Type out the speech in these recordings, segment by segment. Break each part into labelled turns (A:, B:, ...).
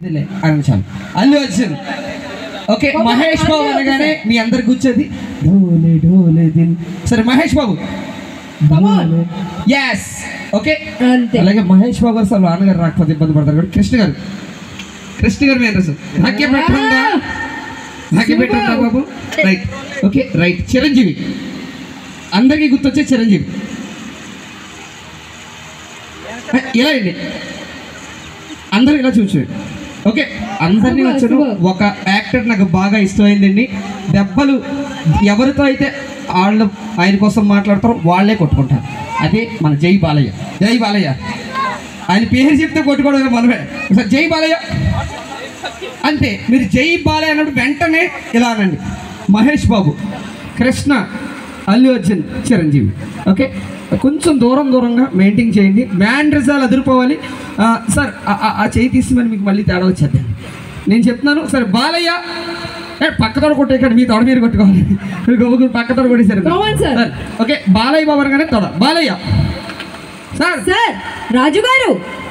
A: చాలు. అల్లు అర్జున్. ఓకే, మహేష్ బాబు అనగానే మీ అందరికి వచ్చేది ఢోలే ఢోలే దిల్. సరే మహేష్ బాబు. ఎస్. ఓకే, అలాగే మహేష్ బాబు గారు సార్ నాన్నగారు రాకపోతే ఇబ్బంది పడతారు కాబట్టి కృష్ణ గారు మీ అడ్రస్ భాగ్య పెట్టా బాబు. రైట్. Okay right. చిరంజీవి. అందరికీ గుర్తొచ్చే చిరంజీవి. ఇలా అండి, అందరూ ఇలా చూసారు. ఓకే, అందరినీ వచ్చాను. ఒక యాక్టర్ నాకు బాగా ఇష్టమైందండి. దెబ్బలు ఎవరితో అయితే వాళ్ళు ఆయన కోసం మాట్లాడతారో వాళ్ళే కొట్టుకుంటారు. అదే మన జై బాలయ్య. ఆయన పేరు చెప్తే కొట్టుకోవడం మనమే. సార్ జై బాలయ్య అంతే. మీరు జై బాలయ్య అన్నప్పుడు వెంటనే ఇలా అనండి. మహేష్ బాబు, కృష్ణ, అల్లు అర్జున్, చిరంజీవి. ఓకే, కొంచెం దూరంగా మెయింటైన్ చేయండి. మ్యాన్రిజాలు అదిరిపోవాలి. సార్ ఆ చేయి తీసి మీకు మళ్ళీ తేడా వచ్చేద్దాం. నేను చెప్తున్నాను. సరే బాలయ్య పక్కతోడు కొట్టేకండి, మీ తోడ మీరు కొట్టుకోవాలి. మీరు పక్కతోడు కొట్టేసారు. ఓకే, బాలయ్య బాబు అనగానే తోడ బాలయ్య. సార్
B: రాజు గారు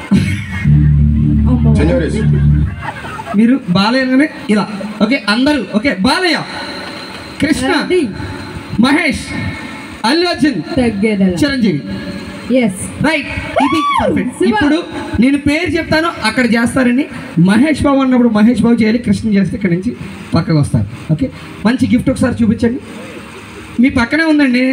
A: మీరు బాలయ్య అనగానే ఇలా. ఓకే అందరూ. ఓకే, బాలయ్య, కృష్ణ, మహేష్, అల్లు అర్జున్, చిరంజీవి. రైట్, ఇది పర్ఫెక్ట్. ఇప్పుడు నేను పేరు చెప్తాను, అక్కడ చేస్తారండి. మహేష్ బాబు అన్నప్పుడు మహేష్ బాబు చేయాలి, కృష్ణ చేస్తే ఇక్కడ నుంచి పక్కకు వస్తారు. ఓకే, మంచి గిఫ్ట్ ఒకసారి చూపించండి. మీ పక్కనే ఉందండి.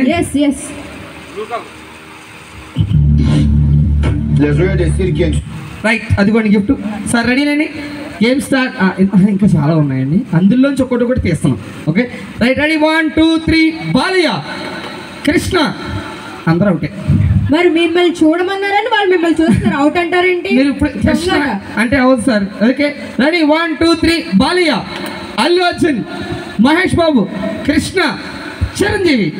A: రైట్, అదిగోండి గిఫ్ట్. సార్ రెడీనండి? Game start. ఇంకా చాలా ఉన్నాయండి, అందులోంచి ఒక్కొక్కటి తీస్తున్నాం. Okay right, ready 1 2 3. Balayya, Krishna. అందరూ అవుటే.
B: మరి మిమ్మల్ని చూడమన్నారని వాళ్ళు మిమ్మల్ని చూస్తున్నారు, అవుట్ అంటారేంటి?
A: మీరు ఇప్పుడు కృష్ణ అంటే అవును sir. Okay ready 1 2 3. Balayya, Allu Arjun, Mahesh Babu, Krishna, Chiranjeevi.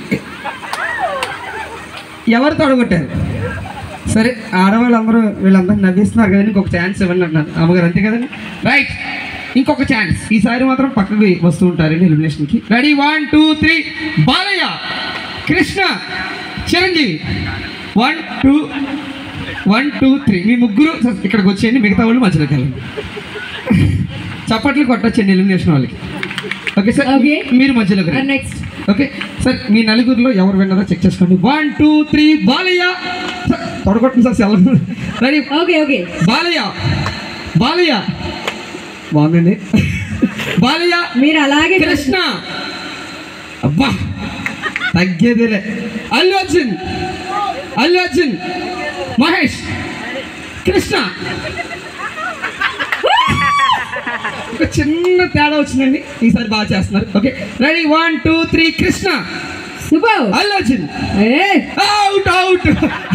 A: ఎవరు తొడగొట్టారు? సరే, ఆడవాళ్ళందరూ వీళ్ళందరూ నవ్విస్తున్నారు కదండి, ఇంకొక ఛాన్స్ ఇవ్వండి అంటున్నారు అమ్మగారు, అంతే కదండి. రైట్, ఇంకొక ఛాన్స్. ఈసారి మాత్రం పక్కకి వస్తూ ఉంటారండి ఎలిమినేషన్కి. రెడీ 1 2 3. బాలయ్య, కృష్ణ, చిరంజీవి. 1 2 3. మీ ముగ్గురు ఇక్కడికి వచ్చేయండి, మిగతా వాళ్ళు మధ్యలోకి వెళ్ళండి. చప్పట్లు కొట్టొచ్చండి ఎలిమినేషన్ వాళ్ళకి. ఓకే సార్, మీరు మధ్యలోకి రండి.
B: నెక్స్ట్.
A: ఓకే సార్, మీ నలుగురిలో ఎవరు విన్నారో చెక్ చేసుకోండి. 1 2 3. బాలయ్య తొడగొట్టండి సార్. సెలవు. రెడీ.
B: ఓకే.
A: బాలయ్య బాగుందండి. బాలయ్య,
B: మీరు అలాగే.
A: కృష్ణ, అబ్బా తగ్గేదేలే. అల్లు అర్జున్, మహేష్, కృష్ణ. ఒక చిన్న తేడా వచ్చిందండి, ఈసారి బాగా చేస్తున్నారు. Okay ready 1 2 3. Krishna, Allu Arjun. Out.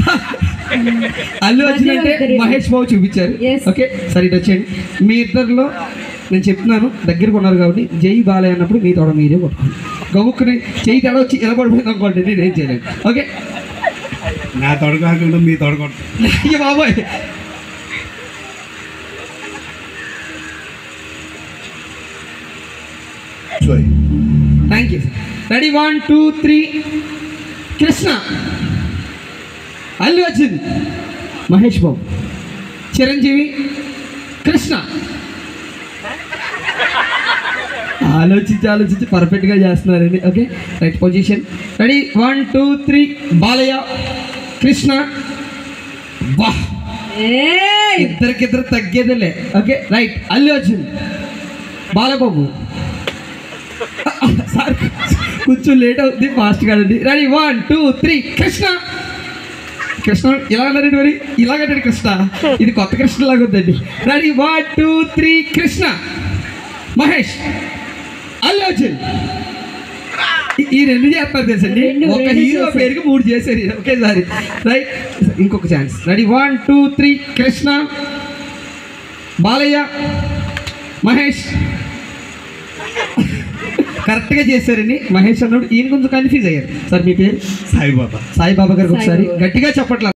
A: Allu Arjun అంటే మహేష్ బాబు చూపించారు. ఓకే సరే, ఇటు వచ్చేయండి. మీ ఇద్దరిలో నేను చెప్తున్నాను, దగ్గరకు ఉన్నారు కాబట్టి జై బాలయ్య అన్నప్పుడు మీ తోడ మీరే కొట్టుకోండి. గవ్వుకుని చెయ్యి తేడా వచ్చి ఎలా పడిపోయింది అనుకోండి, నేనేం చేయలేదు. ఓకే,
C: నా తోడ కాకుండా మీ తోడ కొట్టు.
A: అయ్యో బాబోయ్. Thank you. Ready 1 2 3. Krishna, Allu Arjun, Mahesh Babu, Chiranjeevi, Krishna. ఆలోచించి పర్ఫెక్ట్గా చేస్తున్నారండి. Okay right, position. Ready 1 2 3. Balayya, Krishna. వా, ఇద్దరికిద్దరు తగ్గేదిలే. Okay right, Allu Arjun, Balababu. Sir కొంచెం లేట్ అవుతుంది, ఫాస్ట్ కాదండి. రెడీ 1 2 3. కృష్ణ ఇలా అన్నారండి, మరి ఇలాగంటాడు కృష్ణ. ఇది కొత్త కృష్ణ లాగా ఉందండి. రెడీ 1 2 3. కృష్ణ, మహేష్, అల్లు అర్జున్. ఈ 2 చేస్తారు తెలుసండి, ఒక హీరో పేరుకి 3 చేశారు ఒకేసారి. రైట్, ఇంకొక ఛాన్స్. రెడీ 1 2 3. కృష్ణ, బాలయ్య, మహేష్. కరెక్ట్గా చేశారండి. మహేష్ అన్నాడు, ఈయన కొంచెం కన్ఫ్యూజ్ అయ్యారు. సార్ మీ పేరు?
C: సాయిబాబా
A: గారికి ఒకసారి గట్టిగా చెప్పట్లేదు.